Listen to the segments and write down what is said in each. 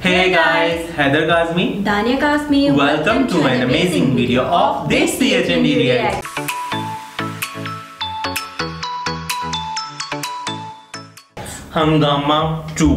Hey guys, Heather Kazmi, Dania Kazmi, welcome to an amazing video of this CHND React. हंगामा 2।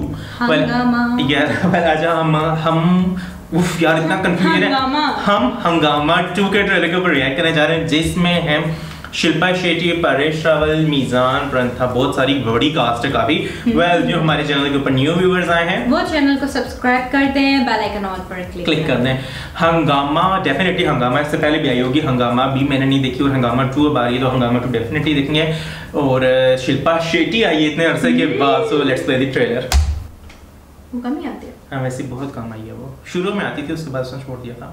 आज यार इतना confusion है। हम हंगामा 2 के ट्रेलर के ऊपर रिएक्ट करने जा रहे हैं, जिसमें है शिल्पा शेट्टी, परेश रावल, मीज़ान, प्रंथा, बहुत सारी बड़ी कास्ट है काफी। जो हमारे चैनल के ऊपर न्यू व्यूअर्स आए हैं वो चैनल को सब्सक्राइब कर दें, बेल आइकन ऑल पर क्लिक कर दें। हंगामा डेफिनेटली, हंगामा इससे पहले भी आई होगी, हंगामा भी मैंने नहीं देखी और हंगामा 2 अब आ रही है, तो हंगामा 2 डेफिनेटली देखेंगे। और शिल्पा शेट्टी आई है इतने अरसे के बाद, so let's play the trailer. वो कम ही आती है। हाँ वैसे बहुत कम आई है, वो शुरू में आती थी, उसके बाद उसने छोड़ दिया था।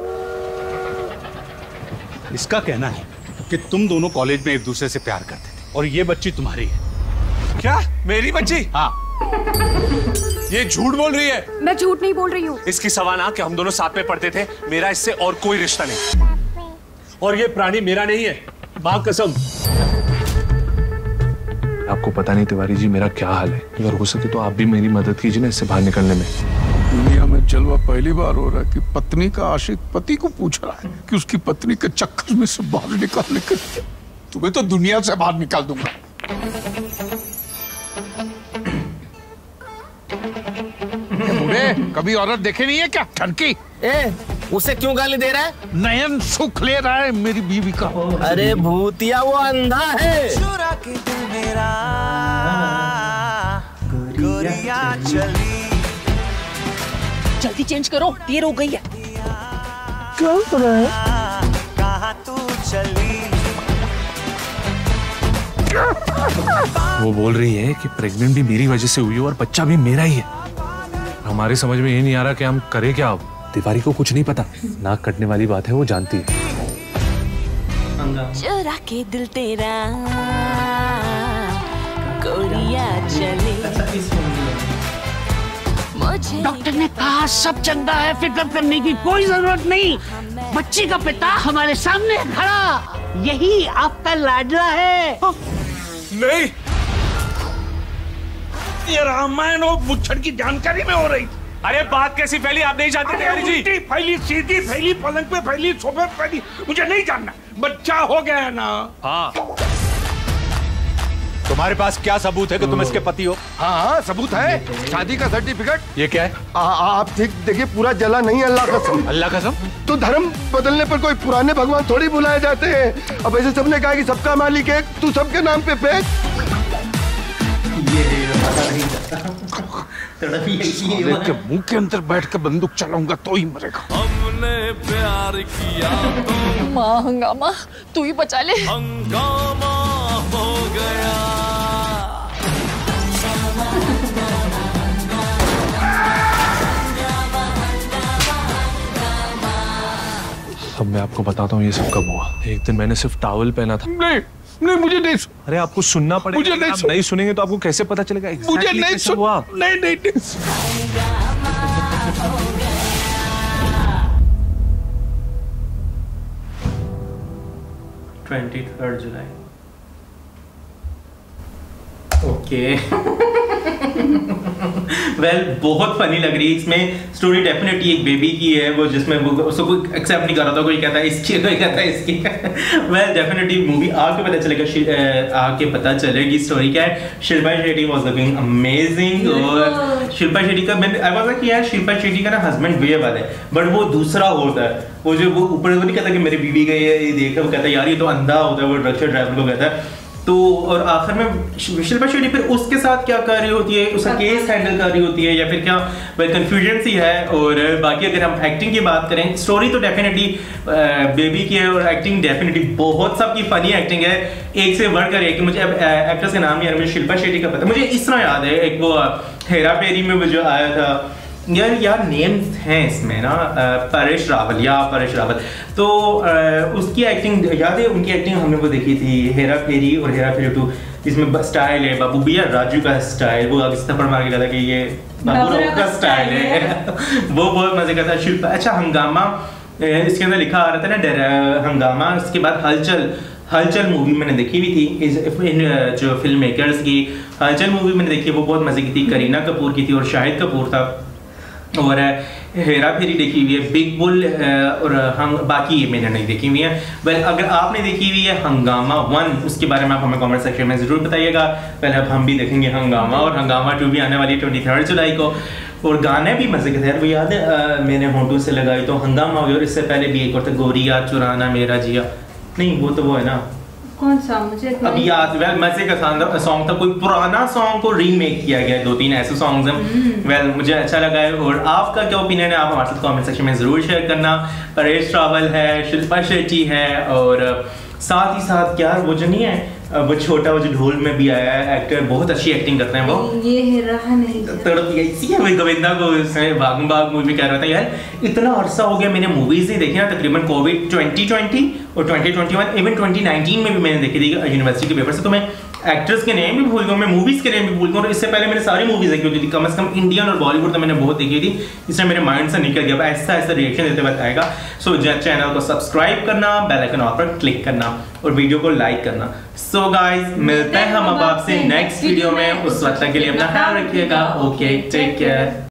इसका कहना है कि तुम दोनों कॉलेज में एक दूसरे से प्यार करते थे और ये बच्ची तुम्हारी है। क्या मेरी बच्ची? हाँ। ये झूठ बोल रही है। मैं झूठ नहीं बोल रही हूँ। इसकी सवाना कि हम दोनों साथ में पढ़ते थे, मेरा इससे और कोई रिश्ता नहीं, और ये प्राणी मेरा नहीं है, मां कसम। आपको पता नहीं तिवारी जी मेरा क्या हाल है, अगर हो सके तो आप भी मेरी मदद कीजिए ना इससे बाहर निकलने में। दुनिया में जलवा पहली बार हो रहा है कि पत्नी का आशिक पति को पूछ रहा है कि उसकी पत्नी के चक्कर में से बाहर निकालने के लिए। तुम्हें तो दुनिया से बाहर निकाल दूंगा। कभी औरत देखे नहीं है क्या? ठनकी उसे क्यों गाली दे रहा है? नयन सुख ले रहा है मेरी बीवी का। अरे भूतिया, वो अंधा है। चुरा के दिल मेरा गोरिया चली। जल्दी चेंज करो, देर हो गई है। क्या कर रहा है? कहाँ तू चली? वो बोल रही है कि प्रेग्नेंट भी मेरी वजह से हुई है और बच्चा भी मेरा ही है। हमारे समझ में ये नहीं आ रहा कि हम करें क्या अब। तिवारी को कुछ नहीं पता, नाक कटने वाली बात है, वो जानती है। चुरा के दिल तेरा गोरिया चली। डॉक्टर ने कहा सब चंगा है, फिक्र करने की कोई जरूरत नहीं। बच्ची का पिता हमारे सामने खड़ा, यही आपका लाडला है। नहीं, ये रामायण और मुच्छड़ की जानकारी में हो रही। अरे बात कैसी फैली, आप नहीं जानते तिवारी जी? फैली, सीधी फैली, पलंग पे फैली, सोफे पे फैली, मुझे नहीं जानना। बच्चा हो गया है ना? हाँ। तुम्हारे पास क्या सबूत है कि तुम इसके पति हो? हाँ सबूत है, शादी का सर्टिफिकेट। ये क्या है? आप ठीक देखिए, पूरा जला नहीं, अल्लाह कसम। अल्लाह कसम? तो धर्म बदलने पर कोई पुराने भगवान थोड़ी बुलाए जाते हैं। अब ऐसे सबने कहा कि सबका मालिक है, तू सबके नाम पे फेंक। के मुंह के अंदर बैठ कर बंदूक चलाऊंगा तो ही मरेगा। हमने प्यार किया तो माँ हंगामा, तू ही बचा ले। हंगामा हो गया। अब मैं आपको बताता हूँ ये सब कब हुआ। एक दिन मैंने सिर्फ टॉवल पहना था। नहीं नहीं, मुझे नहीं सुन। अरे आपको सुनना पड़ेगा। मुझे नहीं आप नहीं सुनेंगे तो आपको कैसे पता चलेगा? मुझे नहीं सुन। नहीं नहीं नहीं। 23 जुलाई। ओके वेल बहुत फनी लग रही है। इसमें स्टोरी डेफिनेटली एक बेबी की है, वो जिसमें वो उसको कोई एक्सेप्ट नहीं कर रहा था, कोई कहता है इसकी, कोई कहता है इसकी। वेल डेफिनेटली मूवी आके पता चलेगा, आके पता चलेगी स्टोरी क्या है। Shilpa Shetty was looking amazing. और शिल्पा शेट्टी का आई वाज लाइक यार शिल्पा शेट्टी का ना हस्बैंड वे वाला है, बट वो दूसरा होता है। वो जो वो ऊपर वो नहीं कहता कि मेरी बीवी गई है ये देख, वो कहता है यार ये तो अंधा होता है, वो रक्षा ड्राइवर को कहता है। तो और आखिर में शिल्पा शेट्टी फिर उसके साथ क्या कर रही होती है, उसका केस हैंडल कर रही होती है या फिर क्या, कंफ्यूजन सी है। और बाकी अगर हम एक्टिंग की बात करें, स्टोरी तो डेफिनेटली बेबी की है और एक्टिंग डेफिनेटली बहुत सबकी फनी एक्टिंग है, एक से बढ़कर एक। मुझे अब एक्ट्रेस का नाम यार, मुझे शिल्पा शेट्टी का पता, मुझे इस तरह याद है एक वो हेरा फेरी में वो जो आया था यार नेम्स हैं इसमें ना, परेश रावल। तो उसकी एक्टिंग याद है, उनकी एक्टिंग हमने वो देखी थी हेरा फेरी और हेरा फेरी 2। इसमें स्टाइल है बाबू भैया राजू का स्टाइल, वो आगे थप्पड़ मार के कहता कि ये बाबू राव का स्टाइल है। वो बहुत मजे का था। शिल्पा अच्छा हंगामा इसके अंदर लिखा आ रहा था ना हंगामा, उसके बाद हलचल मूवी मैंने देखी हुई थी इन जो फिल्म मेकर्स की। हलचल मूवी मैंने देखी, वो बहुत मजे की थी, करीना कपूर की थी और शाहिद कपूर था। और हेरा फेरी देखी हुई है, बिग बुल और हम बाकी ये मैंने नहीं देखी हुई है। वेल अगर आपने देखी हुई है हंगामा 1, उसके बारे में आप हमें कमेंट सेक्शन में ज़रूर बताइएगा। पहले अब हम भी देखेंगे हंगामा, और हंगामा 2 भी आने वाली है 23 जुलाई को। और गाने भी मजे के थे यार, वो याद है मैंने होंठों से लगाई तो हंगामा हो गया, और इससे पहले भी एक और था गोरिया चुराना मेरा जिया, नहीं वो तो वो है ना, कौन सा मुझे अब याद वेल मजे का सॉन्ग था, कोई पुराना सॉन्ग को रीमेक किया गया है, 2-3 ऐसे सॉन्ग्स हैं। वेल मुझे अच्छा लगा है। और आपका क्या ओपिनियन है आप हमारे साथ कमेंट सेक्शन में जरूर शेयर करना। परेश रावल है, शिल्पा शेट्टी है, और साथ ही साथ क्या वो जो नहीं है वो छोटा वो जो ढोल में भी आया है एक्टर, बहुत अच्छी एक्टिंग करते हैं वो, ये रहा नहीं तड़प गई इसी है गोविंदा को इसमें भागम भाग मूवी कह रहा था। यार इतना अरसा हो गया मैंने मूवीज नहीं देखी ना, तकरीबन कोविड 2020 और 2021 इवन 2019 में भी मैंने देखी थी यूनिवर्सिटी के पेपर से, तो मैं एक्टर्स के नेम भी भूल गया, मैं मूवीज के नेम भी भूल गया। और इससे पहले मैंने सारी मूवीज देखी होती थी, कम से कम इंडियन और बॉलीवुड तो मैंने बहुत देखी थी, इसलिए मेरे माइंड से निकल गया। ऐसा ऐसा रिएक्शन देते वक्त आएगा। सो चैनल को सब्सक्राइब करना, बेल आइकन ऑल पर क्लिक करना और वीडियो को लाइक करना। सो गाइस मिलते हैं हम अब आपसे नेक्स्ट वीडियो में, उस वक्त तक के लिए अपना ख्याल रखिएगा। Okay take care.